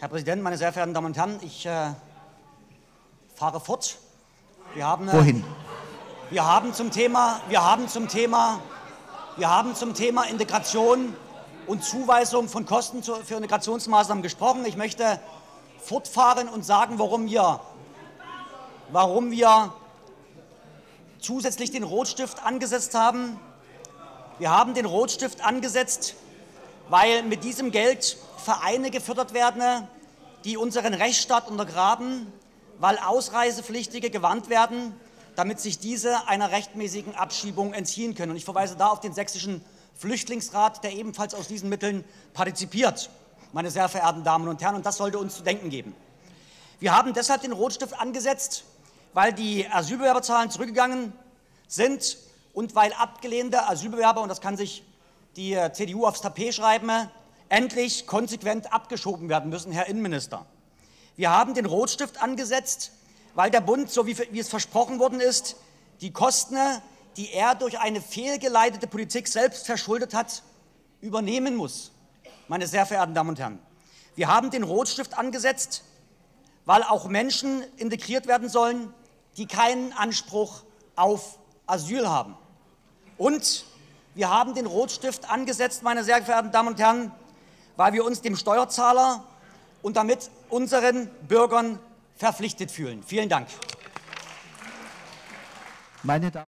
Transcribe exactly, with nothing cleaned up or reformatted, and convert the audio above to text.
Herr Präsident, meine sehr verehrten Damen und Herren, ich äh, fahre fort. Wir haben, äh, Wohin? Wir haben zum Thema, wir haben zum Thema, wir haben zum Thema Integration und Zuweisung von Kosten für Integrationsmaßnahmen gesprochen. Ich möchte fortfahren und sagen, warum wir, warum wir zusätzlich den Rotstift angesetzt haben. Wir haben den Rotstift angesetzt, weil mit diesem Geld Vereine gefördert werden, die unseren Rechtsstaat untergraben, weil Ausreisepflichtige gewarnt werden, damit sich diese einer rechtmäßigen Abschiebung entziehen können. Und ich verweise da auf den Sächsischen Flüchtlingsrat, der ebenfalls aus diesen Mitteln partizipiert, meine sehr verehrten Damen und Herren, und das sollte uns zu denken geben. Wir haben deshalb den Rotstift angesetzt, weil die Asylbewerberzahlen zurückgegangen sind und weil abgelehnte Asylbewerber, und das kann sich die C D U aufs Tapet schreiben, endlich konsequent abgeschoben werden müssen, Herr Innenminister. Wir haben den Rotstift angesetzt, weil der Bund, so wie, wie es versprochen worden ist, die Kosten, die er durch eine fehlgeleitete Politik selbst verschuldet hat, übernehmen muss, meine sehr verehrten Damen und Herren. Wir haben den Rotstift angesetzt, weil auch Menschen integriert werden sollen, die keinen Anspruch auf Asyl haben. Und wir haben den Rotstift angesetzt, meine sehr verehrten Damen und Herren, weil wir uns dem Steuerzahler und damit unseren Bürgern verpflichtet fühlen. Vielen Dank. Meine Damen